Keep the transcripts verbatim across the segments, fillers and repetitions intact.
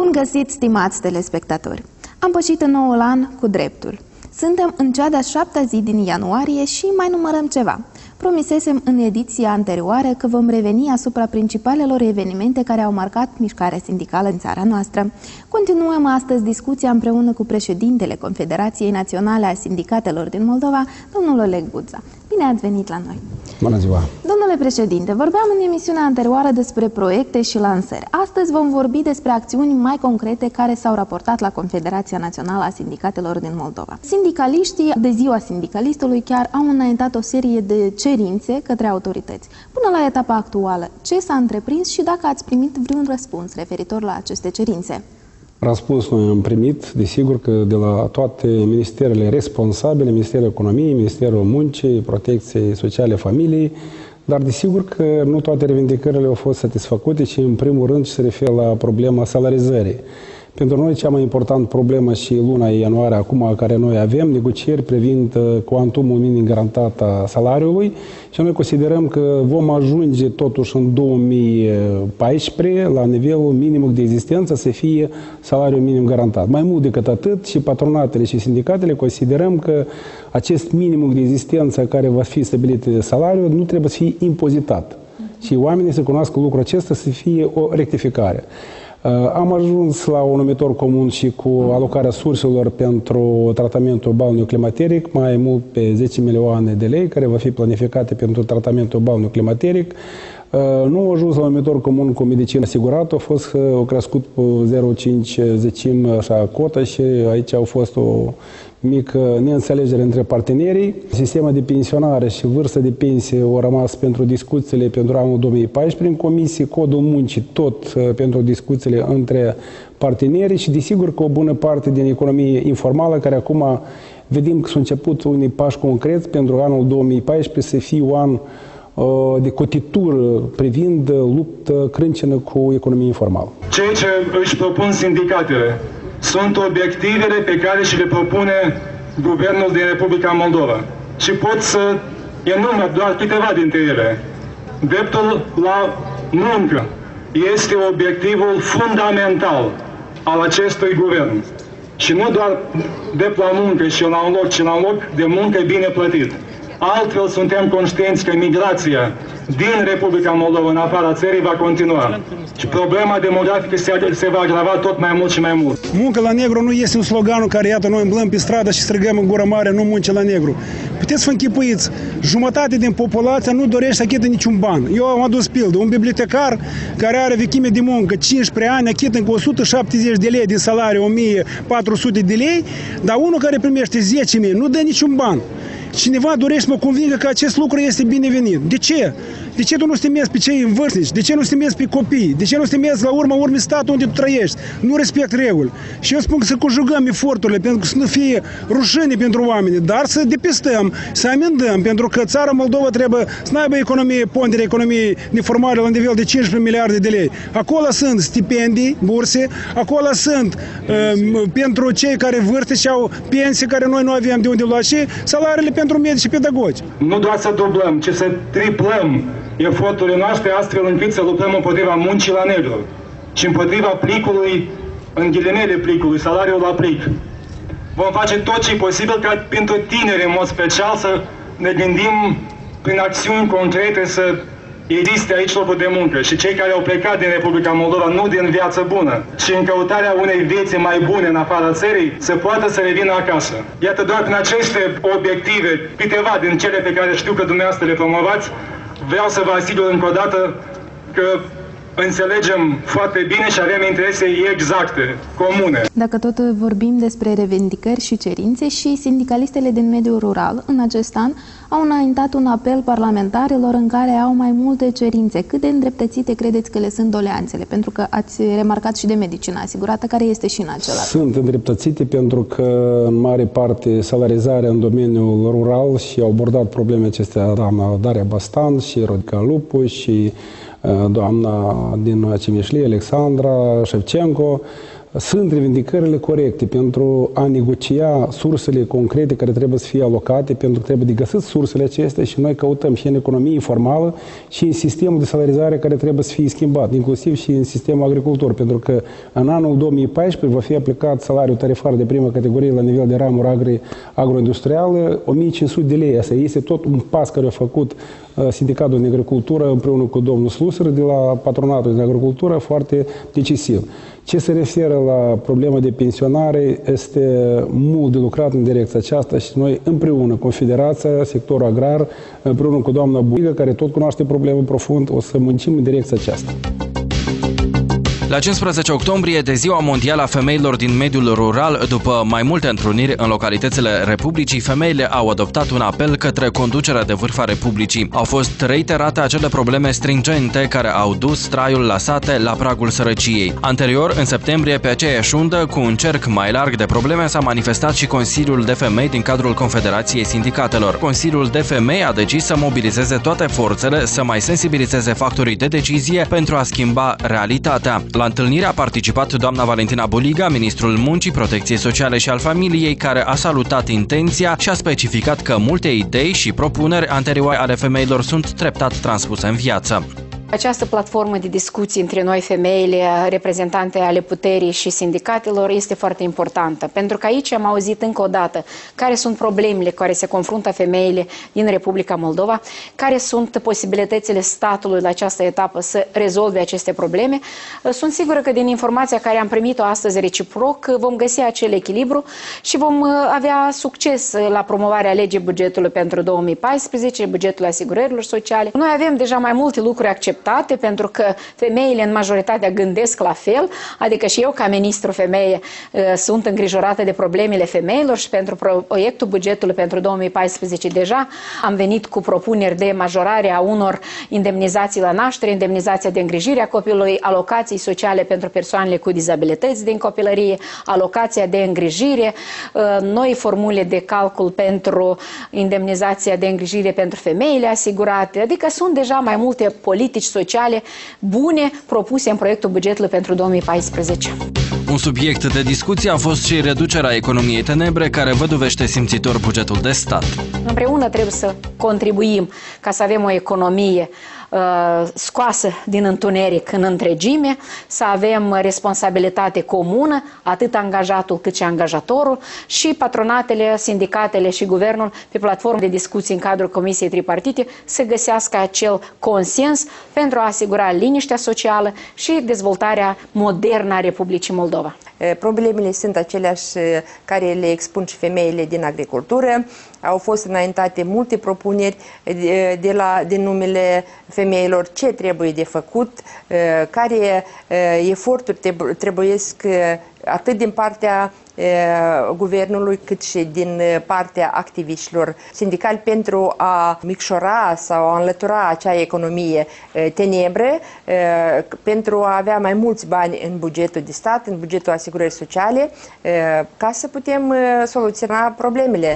Bun găsit, stimați telespectatori! Am pășit în noul an cu dreptul. Suntem în cea de-a șaptea zi din ianuarie și mai numărăm ceva. Promisesem în ediția anterioară că vom reveni asupra principalelor evenimente care au marcat mișcarea sindicală în țara noastră. Continuăm astăzi discuția împreună cu președintele Confederației Naționale a Sindicatelor din Moldova, domnul Oleg Budza. Bine ați venit la noi! Bună ziua! Domnule președinte, vorbeam în emisiunea anterioară despre proiecte și lansări. Astăzi vom vorbi despre acțiuni mai concrete care s-au raportat la Confederația Națională a Sindicatelor din Moldova. Sindicaliștii, de ziua sindicalistului, chiar au înaintat o serie de cerințe către autorități. Până la etapa actuală, ce s-a întreprins și dacă ați primit vreun răspuns referitor la aceste cerințe? Răspunsul noi am primit, desigur că de la toate ministerele responsabile, Ministerul Economiei, Ministerul Muncii, Protecției Sociale Familiei, dar desigur că nu toate revendicările au fost satisfăcute și în primul rând se referă la problema salarizării. Pentru noi cea mai importantă problemă și luna ianuarie acum care noi avem negocieri privind cuantumul minim garantat a salariului și noi considerăm că vom ajunge totuși în două mii paisprezece la nivelul minimum de existență să fie salariul minim garantat. Mai mult decât atât și patronatele și sindicatele considerăm că acest minimum de existență care va fi stabilit de salariu nu trebuie să fie impozitat și oamenii să cunoască lucrul acesta să fie o rectificare. Am ajuns la un numitor comun și cu alocarea surselor pentru tratamentul balneului climateric, mai mult pe zece milioane de lei, care va fi planificate pentru tratamentul balneului climateric. Nu au ajuns la un numitor comun cu medicină asigurată, a fost au crescut cu zero virgulă cinci zecim așa cota și aici au fost o mică neînțelegere între partenerii. Sistemul de pensionare și vârsta de pensie au rămas pentru discuțiile pentru anul două mii paisprezece în comisie, codul muncii tot pentru discuțiile între partenerii și desigur că o bună parte din economie informală care acum vedem că s-au început unii pași concreți pentru anul două mii paisprezece să fie un an de cotitură privind luptă crâncenă cu economia informală. Ceea ce își propun sindicatele sunt obiectivele pe care și le propune Guvernul din Republica Moldova. Și pot să enumer doar câteva dintre ele. Dreptul la muncă este obiectivul fundamental al acestui guvern. Și nu doar drept la muncă și la un loc, ci la un loc de muncă bine plătit. Altfel suntem conștienți că migrația din Republica Moldova în afara țării va continua. Și problema demografică se, se va agrava tot mai mult și mai mult. Muncă la negru nu este un slogan care, iată, noi îmblăm pe stradă și strigăm în gură mare, nu munce la negru. Puteți să vă închipuiți, jumătate din populația nu dorește să achită niciun ban. Eu am adus pildă, un bibliotecar care are vechime de muncă, cincisprezece ani, achită cu o sută șaptezeci de lei din salariu, o mie patru sute de lei, dar unul care primește zece mii nu dă niciun ban. Cineva dorește să mă convingă că acest lucru este binevenit. De ce? De ce tu nu stimezi pe cei învârstnici? De ce nu stimezi pe copii? De ce nu stimezi la urma urmei statul unde tu trăiești? Nu respect reguli. Și eu spun că să conjugăm eforturile pentru că să nu fie rușine pentru oameni, dar să depistăm, să amendăm, pentru că țara Moldova trebuie să nu aibă economie, pondere economiei neformale la nivel de cincisprezece miliarde de lei. Acolo sunt stipendii, burse, acolo sunt uh, pentru cei care vârstă și au pensii care noi nu avem de unde lua și salariile pentru medici și pedagogi. Nu doar să dublăm, ci să triplăm eforturile noastre astfel încât să luptăm împotriva muncii la negru și împotriva plicului, în ghilimele plicului, salariul la plic. Vom face tot ce e posibil ca pentru tineri, în mod special, să ne gândim prin acțiuni concrete să existe aici locuri de muncă și cei care au plecat din Republica Moldova nu din viață bună și în căutarea unei vieți mai bune în afara țării să poată să revină acasă. Iată doar prin aceste obiective, câteva din cele pe care știu că dumneavoastră le promovați, vreau să vă asigur încă o dată că înțelegem foarte bine și avem interese exacte, comune. Dacă tot vorbim despre revendicări și cerințe, și sindicalistele din mediul rural în acest an au înaintat un apel parlamentarilor în care au mai multe cerințe. Cât de îndreptățite credeți că le sunt doleanțele? Pentru că ați remarcat și de medicina asigurată, care este și în acela. Sunt îndreptățite pentru că, în mare parte, salarizarea în domeniul rural și au abordat probleme acestea doamna Daria Bastan și Rodica Lupu și doamna din Cimișlie, Alexandra Șevcenco. sunt revendicările corecte pentru a negocia sursele concrete care trebuie să fie alocate, pentru că trebuie de găsit sursele acestea și noi căutăm și în economie informală și în sistemul de salarizare care trebuie să fie schimbat, inclusiv și în sistemul agricultor, pentru că în anul două mii paisprezece va fi aplicat salariul tarifar de primă categorie la nivel de ramură agri, agroindustrială o mie cinci sute de lei. Asta este tot un pas care a făcut Sindicatul de Agricultură împreună cu domnul Slusăr de la Patronatul de Agricultură foarte decisiv. Ce se referă la problema de pensionare, este mult de lucrat în direcția aceasta și noi împreună, Confederația, sectorul agrar, împreună cu doamna Buigă, care tot cunoaște problema profund, o să muncim în direcția aceasta. La cincisprezece octombrie, de Ziua Mondială a Femeilor din mediul rural, după mai multe întruniri în localitățile Republicii, femeile au adoptat un apel către conducerea de vârf a Republicii. Au fost reiterate acele probleme stringente care au dus traiul la sate la pragul sărăciei. Anterior, în septembrie, pe aceeași undă, cu un cerc mai larg de probleme, s-a manifestat și Consiliul de Femei din cadrul Confederației Sindicatelor. Consiliul de Femei a decis să mobilizeze toate forțele, să mai sensibilizeze factorii de decizie pentru a schimba realitatea. La întâlnire a participat doamna Valentina Buliga, ministrul Muncii, Protecției Sociale și al Familiei, care a salutat intenția și a specificat că multe idei și propuneri anterioare ale femeilor sunt treptat transpuse în viață. Această platformă de discuții între noi, femeile, reprezentante ale puterii și sindicatelor, este foarte importantă. Pentru că aici am auzit încă o dată care sunt problemele cu care se confruntă femeile din Republica Moldova, care sunt posibilitățile statului la această etapă să rezolve aceste probleme. Sunt sigură că din informația care am primit-o astăzi reciproc vom găsi acel echilibru și vom avea succes la promovarea legii bugetului pentru două mii paisprezece, bugetul asigurărilor sociale. Noi avem deja mai multe lucruri acceptate, pentru că femeile în majoritatea gândesc la fel, adică și eu ca ministru femeie sunt îngrijorată de problemele femeilor și pentru proiectul bugetului pentru două mii paisprezece deja am venit cu propuneri de majorare a unor indemnizații la naștere, indemnizația de îngrijire a copilului, alocații sociale pentru persoanele cu dizabilități din copilărie, alocația de îngrijire, noi formule de calcul pentru indemnizația de îngrijire pentru femeile asigurate, adică sunt deja mai multe politici sociale bune propuse în proiectul bugetului pentru două mii paisprezece. Un subiect de discuție a fost și reducerea economiei tenebre, care văduvește simțitor bugetul de stat. Împreună trebuie să contribuim ca să avem o economie uh, scoasă din întuneric în întregime, să avem responsabilitate comună, atât angajatul cât și angajatorul, și patronatele, sindicatele și guvernul pe platformă de discuții în cadrul Comisiei Tripartite să găsească acel consens pentru a asigura liniștea socială și dezvoltarea modernă a Republicii Moldova. Problemele sunt aceleași care le expun și femeile din agricultură. Au fost înaintate multe propuneri de la, din numele femeilor, ce trebuie de făcut, care eforturi trebuie atât din partea guvernului cât și din partea activiștilor sindicali pentru a micșora sau a înlătura acea economie tenebră, pentru a avea mai mulți bani în bugetul de stat, în bugetul asigurării sociale, ca să putem soluționa problemele.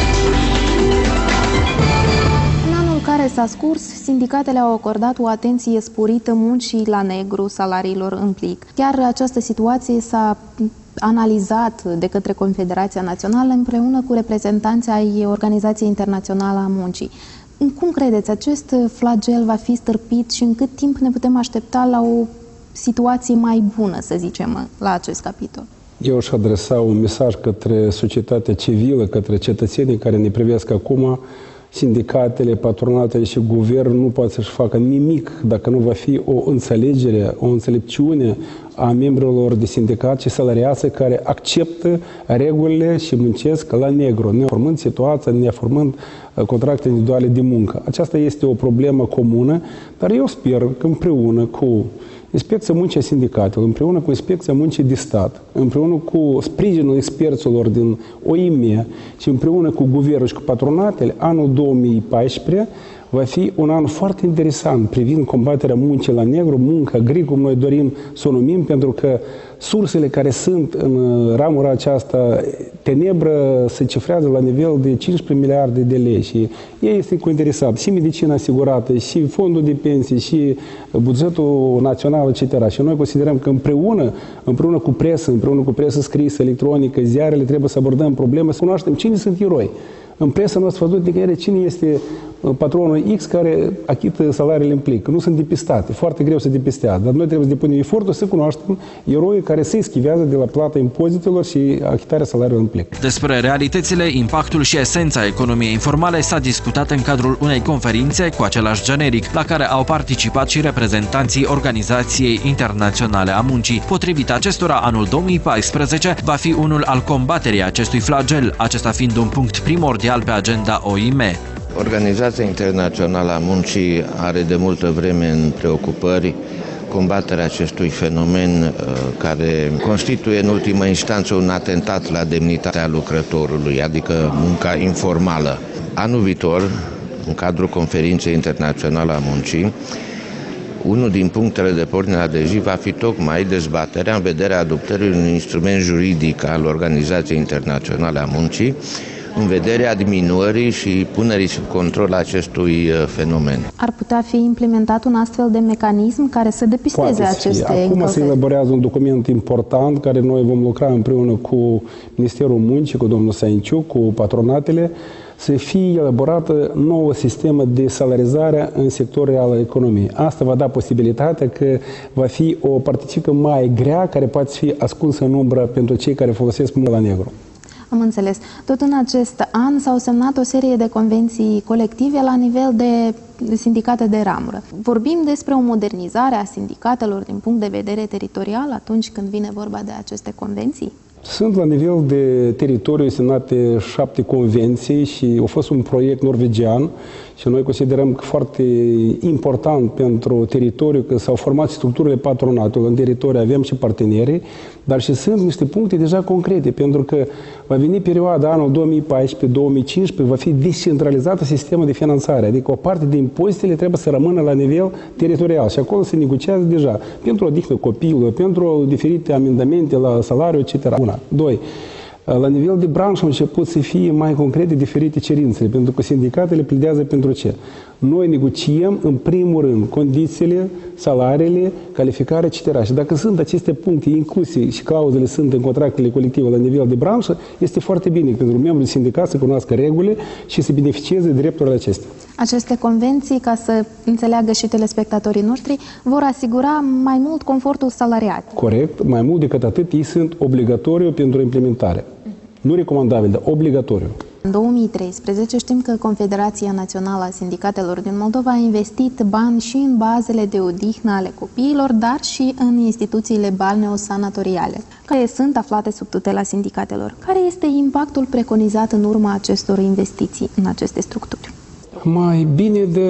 Care s-a scurs, sindicatele au acordat o atenție sporită muncii la negru, salariilor în plic. Chiar această situație s-a analizat de către Confederația Națională împreună cu reprezentanții ai Organizației Internaționale a Muncii. Cum credeți, acest flagel va fi stârpit și în cât timp ne putem aștepta la o situație mai bună, să zicem, la acest capitol? Eu aș adresa un mesaj către societatea civilă, către cetățenii care ne privesc acum. Sindicatele, patronatele și guvernul nu pot să-și facă nimic dacă nu va fi o înțelegere, o înțelepciune a membrilor de sindicat și salariați care acceptă regulile și muncesc la negru, neformând situația, neformând contracte individuale de muncă. Aceasta este o problemă comună, dar eu sper că împreună cu Inspecția Muncii Sindicatelor, împreună cu Inspecția Muncii de Stat, împreună cu sprijinul experților din O I M și împreună cu guvernul și cu patronatele, anul două mii paisprezece va fi un an foarte interesant privind combaterea muncii la negru, muncă gri, cum noi dorim să o numim, pentru că sursele care sunt în ramura aceasta, tenebră se cifrează la nivel de cincisprezece miliarde de lei și ei este interesat și medicina asigurată, și fondul de pensii, și bugetul național, et cetera. Și noi considerăm că împreună, împreună cu presă, împreună cu presă scrisă, electronică, ziarele, trebuie să abordăm probleme, să cunoaștem cine sunt eroi. În presă nu ați văzut nicăieri cine este patronul X care achită salariile în plic. Nu sunt depistate. Foarte greu să depistează. Dar noi trebuie să depunem efortul să cunoaștem eroii care se schivează de la plata impozitelor și achitarea salariilor în plic. Despre realitățile, impactul și esența economiei informale s-a discutat în cadrul unei conferințe cu același generic, la care au participat și reprezentanții Organizației Internaționale a Muncii. Potrivit acestora, anul două mii paisprezece va fi unul al combaterii acestui flagel, acesta fiind un punct primordial pe agenda O I M. Organizația Internațională a Muncii are de multă vreme în preocupări combaterea acestui fenomen care constituie în ultimă instanță un atentat la demnitatea lucrătorului, adică munca informală. Anul viitor, în cadrul Conferinței Internaționale a Muncii, unul din punctele de pornire de zi va fi tocmai dezbaterea în vederea adoptării unui instrument juridic al Organizației Internaționale a Muncii în vederea diminuării și punerii sub control acestui fenomen. Ar putea fi implementat un astfel de mecanism care să depisteze Poate aceste Acum încălcări? se elaborează un document important care noi vom lucra împreună cu Ministerul Muncii, cu domnul Sainciuc, cu patronatele, să fie elaborată nouă sistemă de salarizare în sectorul al economiei. Asta va da posibilitatea că va fi o particică mai grea care poate fi ascunsă în umbră pentru cei care folosesc munca la negru. Am înțeles. Tot în acest an s-au semnat o serie de convenții colective la nivel de sindicate de ramură. Vorbim despre o modernizare a sindicatelor din punct de vedere teritorial atunci când vine vorba de aceste convenții? Sunt la nivel de teritoriu semnate șapte convenții și a fost un proiect norvegian și noi considerăm că foarte important pentru teritoriu că s-au format structurile patronatului. În teritoriu avem și partenerii, dar și sunt niște puncte deja concrete, pentru că va veni perioada anul două mii paisprezece două mii cincisprezece, va fi descentralizată sistemul de finanțare, adică o parte din impozitele trebuie să rămână la nivel teritorial și acolo se negociază deja pentru odihnă copilului, pentru diferite amendamente la salariu, et cetera. Una. Doi. La nivel de branșă au început să fie mai concrete diferite cerințele, pentru că sindicatele pledează pentru ce? Noi negociem, în primul rând, condițiile, salariile, calificarea, et cetera. Și dacă sunt aceste puncte incluse și clauzele sunt în contractele colective la nivel de branșă, este foarte bine pentru membrii sindicat să cunoască regulile și să beneficieze de drepturile acestea. Aceste convenții, ca să înțeleagă și telespectatorii noștri, vor asigura mai mult confortul salariat. Corect. Mai mult decât atât, ei sunt obligatoriu pentru implementare. Nu recomandabil, dar obligatoriu. În două mii treisprezece știm că Confederația Națională a Sindicatelor din Moldova a investit bani și în bazele de odihnă ale copiilor, dar și în instituțiile balneo-sanatoriale, care sunt aflate sub tutela sindicatelor. Care este impactul preconizat în urma acestor investiții în aceste structuri? Mai bine de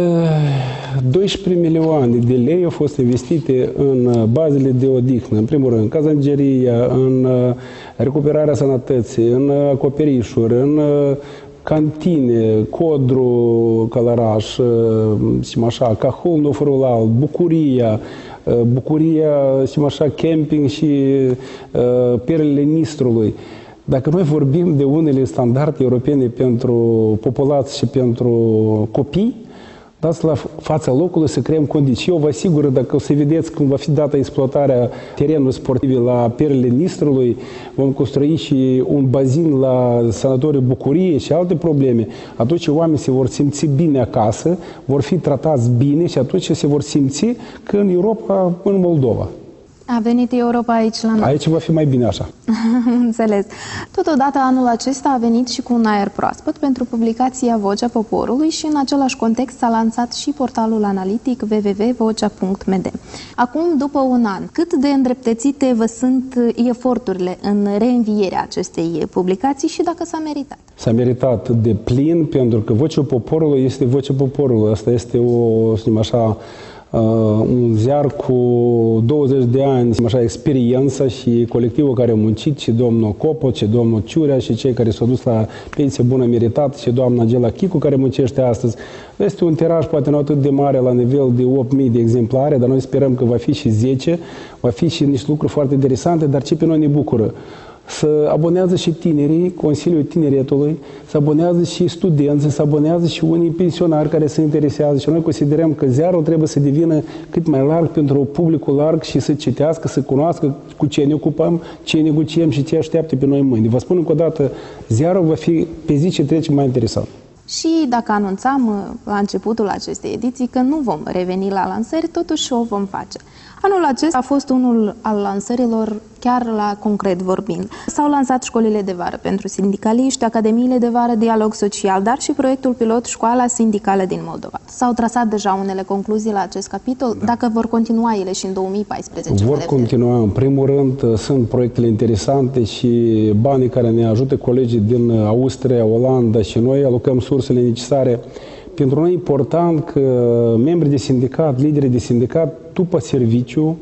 doisprezece milioane de lei au fost investite în bazele de odihnă, în primul rând, cazangeria, în recuperarea sănătății, în acoperișuri, în cantine, Codru, Călăraș, și așa, Cahul, Nofărulal, Bucuria, Bucuria, și așa, camping și uh, Perlele Nistrului. Dacă noi vorbim de unele standarde europene pentru populație și pentru copii, dați la fața locului să creăm condiții. Eu vă asigur, dacă o să vedeți cum va fi dată exploatarea terenului sportive la Perlele Nistrului, vom construi și un bazin la sanatoriul Bucurie și alte probleme, atunci oamenii se vor simți bine acasă, vor fi tratați bine și atunci se vor simți că în Europa, în Moldova. A venit Europa aici la noi. Aici va fi mai bine așa. Înțeles. Totodată, anul acesta a venit și cu un aer proaspăt pentru publicația Vocea Poporului și în același context s-a lansat și portalul analitic w w w punct vocea punct m d. Acum, după un an, cât de îndreptățite vă sunt eforturile în reînvierea acestei publicații și dacă s-a meritat? S-a meritat de plin, pentru că Vocea Poporului este Vocea Poporului. Asta este o, să spunem așa, un ziar cu douăzeci de ani, așa, experiență și colectivul care a muncit, și domnul Copot, și domnul Ciurea, și cei care s-au dus la pensie bună meritată, și doamna Angela Chicu, care muncește astăzi. Este un tiraj poate nu atât de mare, la nivel de opt mii de exemplare, dar noi sperăm că va fi și zece, va fi și niște lucruri foarte interesante, dar ce pe noi ne bucură? Să abonează și tinerii, Consiliul Tineretului, să abonează și studenții, să abonează și unii pensionari care se interesează, și noi considerăm că ziarul trebuie să devină cât mai larg pentru publicul larg și să citească, să cunoască cu ce ne ocupăm, ce negociem și ce așteaptă pe noi mâine. Vă spun încă o dată, ziarul va fi pe zi ce trece mai interesant. Și dacă anunțam la începutul acestei ediții că nu vom reveni la lansări, totuși o vom face. Anul acesta a fost unul al lansărilor chiar la concret vorbind. S-au lansat școlile de vară pentru sindicaliști, academiile de vară Dialog Social, dar și proiectul pilot Școala Sindicală din Moldova. S-au trasat deja unele concluzii la acest capitol, da. Dacă vor continua ele și în două mii paisprezece. Vor continua. În primul rând, sunt proiectele interesante și banii care ne ajută colegii din Austria, Olanda și noi alocăm sursele necesare. Pentru noi e important că membrii de sindicat, liderii de sindicat, după serviciu,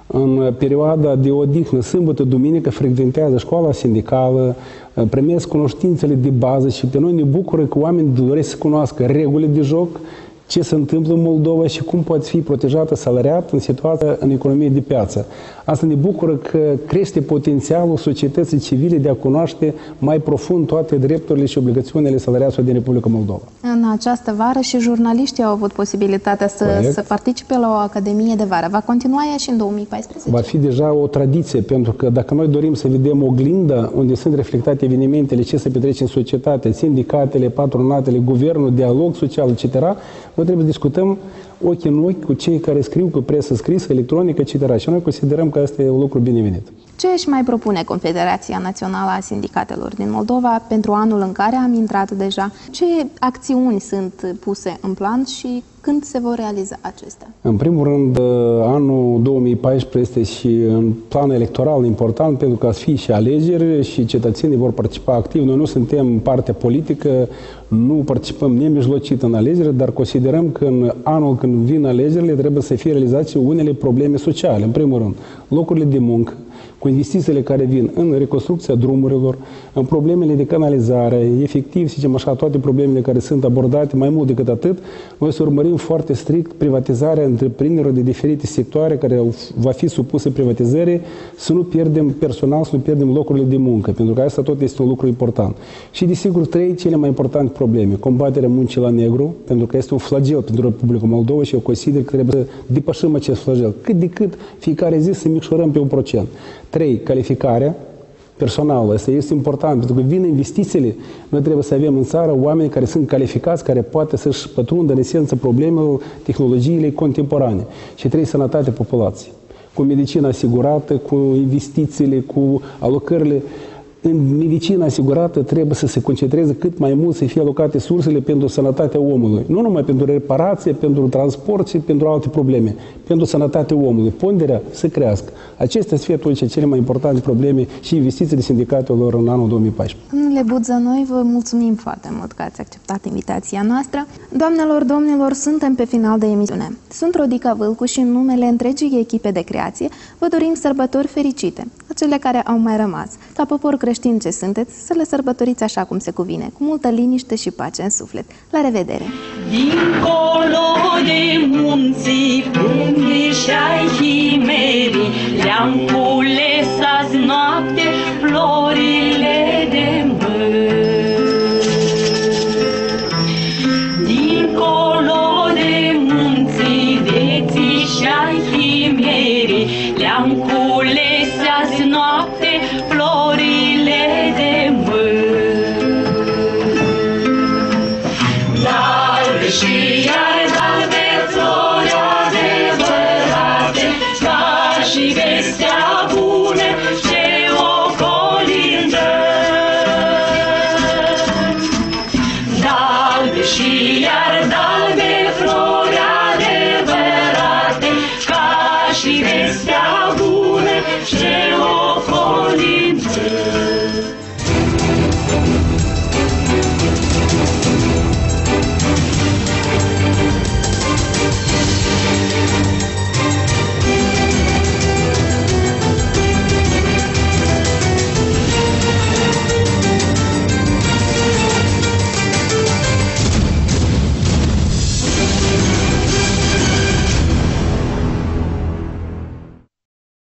în perioada de odihnă, sâmbătă, duminică, frecventează școala sindicală, primesc cunoștințele de bază și pe noi ne bucură că oamenii doresc să cunoască regulile de joc, ce se întâmplă în Moldova și cum poate fi protejată salariat în situația în economie de piață. Asta ne bucură că crește potențialul societății civile de a cunoaște mai profund toate drepturile și obligațiunile salariaților din Republica Moldova. În această vară și jurnaliștii au avut posibilitatea să, să participe la o academie de vară. Va continua ea și în două mii paisprezece? Va fi deja o tradiție, pentru că dacă noi dorim să vedem oglinda unde sunt reflectate evenimentele, ce se petrece în societate, sindicatele, patronatele, guvernul, dialog social, et cetera, noi trebuie să discutăm ochi în ochi cu cei care scriu, cu presă scrisă, electronică, et cetera. Și noi considerăm că asta e un lucru binevenit. Ce își mai propune Confederația Națională a Sindicatelor din Moldova pentru anul în care am intrat deja? Ce acțiuni sunt puse în plan și când se vor realiza acestea? În primul rând, anul două mii paisprezece este și în plan electoral important, pentru că fi și alegeri și cetățenii vor participa activ. Noi nu suntem parte politică, nu participăm nemijlocit în alegeri, dar considerăm că în anul când vin alegerile trebuie să fie realizate unele probleme sociale. În primul rând, locurile de muncă, cu investițiile care vin în reconstrucția drumurilor, în problemele de canalizare, efectiv, să zicem așa, toate problemele care sunt abordate, mai mult decât atât, noi să urmărim foarte strict privatizarea întreprinderilor de diferite sectoare care va fi supuse privatizării, să nu pierdem personal, să nu pierdem locurile de muncă, pentru că asta tot este un lucru important. Și, desigur, trei cele mai importante probleme. Combaterea muncii la negru, pentru că este un flagel pentru Republica Moldova și eu consider că trebuie să depășim acest flagel. Cât de cât fiecare zi să micșorăm pe un procent. Trei, calificarea personală. Asta este important, pentru că vin investițiile. Noi trebuie să avem în țară oameni care sunt calificați, care poate să-și pătrundă în esență problemelor tehnologiile contemporane. Și trei, sănătatea populației. Cu medicina asigurată, cu investițiile, cu alocările. În medicina asigurată trebuie să se concentreze cât mai mult să fie alocate sursele pentru sănătatea omului. Nu numai pentru reparație, pentru transport și pentru alte probleme. Pentru sănătatea omului. Ponderea să crească. Acestea să fie atunci cele mai importante probleme și investițiile sindicatelor în anul două mii paisprezece. Domnule Budza, noi vă mulțumim foarte mult că ați acceptat invitația noastră. Doamnelor, domnilor, suntem pe final de emisiune. Sunt Rodica Vâlcu și în numele întregii echipe de creație vă dorim sărbători fericite, acele care au mai rămas. Ca popor creștin ce sunteți, să le sărbătoriți așa cum se cuvine, cu multă liniște și pace în suflet. La revedere! Dincolo de munții, unde și-ai chimerii, le-am cules azi noapte florile de măr. Dincolo de munții, veții și-ai chimerii, le-am cules azi noapte florile de